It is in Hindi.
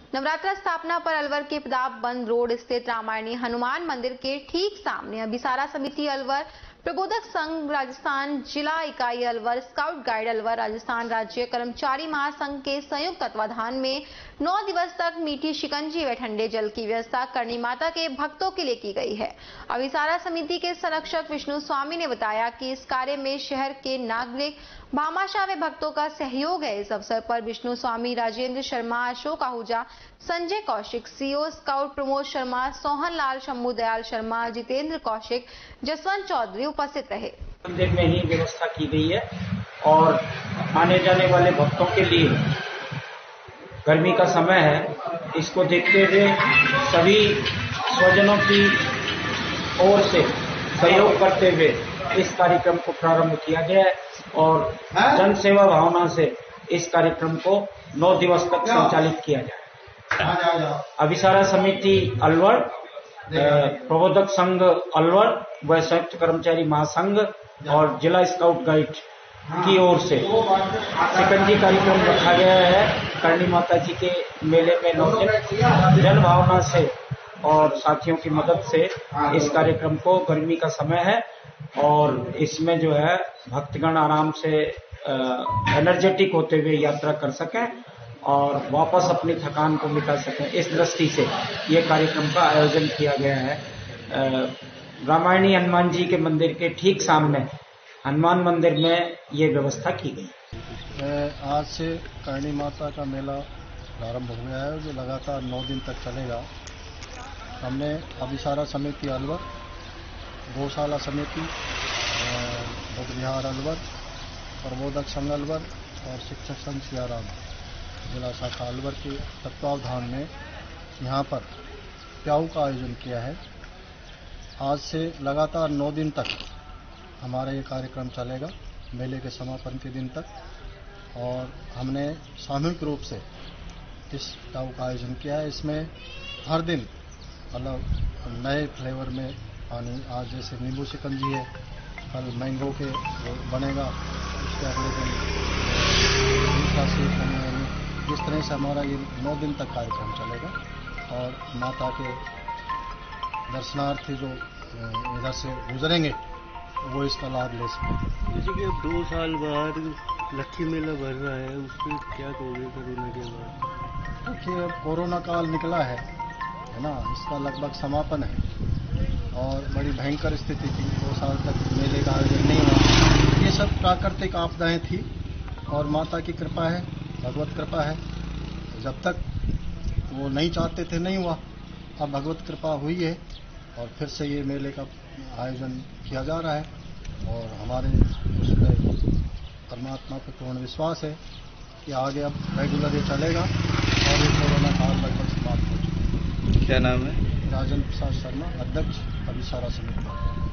नवरात्र स्थापना पर अलवर के प्रताप बंद रोड स्थित रामायणी हनुमान मंदिर के ठीक सामने अभिसारा समिति अलवर, प्रबोधक संघ राजस्थान जिला इकाई अलवर, स्काउट गाइड अलवर, राजस्थान राज्य कर्मचारी महासंघ के संयुक्त तत्वाधान में 9 दिवस तक मीठी शिकंजी व ठंडे जल की व्यवस्था करणी माता के भक्तों के लिए की गई है। अभिसारा समिति के संरक्षक विष्णु स्वामी ने बताया कि इस कार्य में शहर के नागरिक भामाशाह व भक्तों का सहयोग है। इस अवसर पर विष्णु स्वामी, राजेंद्र शर्मा, अशोक आहूजा, संजय कौशिक, सीओ स्काउट प्रमोद शर्मा, सोहन लाल, शम्भू दयाल शर्मा, जितेंद्र कौशिक, जसवंत चौधरी उपस्थित रहे। मंदिर में ही व्यवस्था की गई है और आने जाने वाले भक्तों के लिए गर्मी का समय है, इसको देखते हुए सभी स्वजनों की ओर से सहयोग करते हुए इस कार्यक्रम को प्रारंभ किया गया है और जन सेवा भावना से इस कार्यक्रम को 9 दिवस तक संचालित किया जाए। अभिसारा समिति अलवर, प्रबोधक संघ अलवर व संयुक्त कर्मचारी महासंघ और जिला स्काउट गाइड की ओर से शिकंजी कार्यक्रम रखा गया है। करणी माता जी के मेले में 9 दिन जन भावना से और साथियों की मदद से इस कार्यक्रम को, गर्मी का समय है और इसमें जो है भक्तगण आराम से एनर्जेटिक होते हुए यात्रा कर सकें और वापस अपनी थकान को मिटा सकें, इस दृष्टि से ये कार्यक्रम का आयोजन किया गया है। रामायणी हनुमान जी के मंदिर के ठीक सामने हनुमान मंदिर में ये व्यवस्था की गई। आज से करणी माता का मेला प्रारंभ हो गया है जो लगातार 9 दिन तक चलेगा। हमने अभिसारा समिति अलवर, गौशाला समिति बुद्ध विहार अलवर, प्रबोधक संघ अलवर और शिक्षक संघ सियाराम जिला शाखा अलवर के तत्वावधान में यहाँ पर प्याऊ का आयोजन किया है। आज से लगातार 9 दिन तक हमारा ये कार्यक्रम चलेगा, मेले के समापन के दिन तक। और हमने सामूहिक रूप से इस प्याऊ का आयोजन किया है। इसमें हर दिन अलग नए फ्लेवर में पानी, आज जैसे नींबू शिकंजी है, कल मैंगो के बनेगा, उसके अगले दिन दूसरा सेब बनेगा। इस तरह से हमारा ये 9 दिन तक कार्यक्रम चलेगा और माता के दर्शनार्थी जो इधर से गुजरेंगे वो इसका लाभ ले सकें। जैसे कि अब 2 साल बाद लक्ष्मी मेला भर रहा है, उसमें क्या कहोगे कोरोना के बाद? देखिए, अब कोरोना काल निकला है ना, इसका लगभग समापन है और बड़ी भयंकर स्थिति थी। 2 साल तक मेले का आयोजन नहीं हुआ। ये सब प्राकृतिक आपदाएं थी और माता की कृपा है, भगवत कृपा है। जब तक वो नहीं चाहते थे नहीं हुआ, अब भगवत कृपा हुई है और फिर से ये मेले का आयोजन किया जा रहा है और हमारे उसमें परमात्मा पर पूर्ण विश्वास है कि आगे अब रेगुलर ये चलेगा और ये कोरोना काल लगभग समाप्त हो चुका है। क्या नाम है? राजेंद्र प्रसाद शर्मा, अध्यक्ष अभिसारा समिति।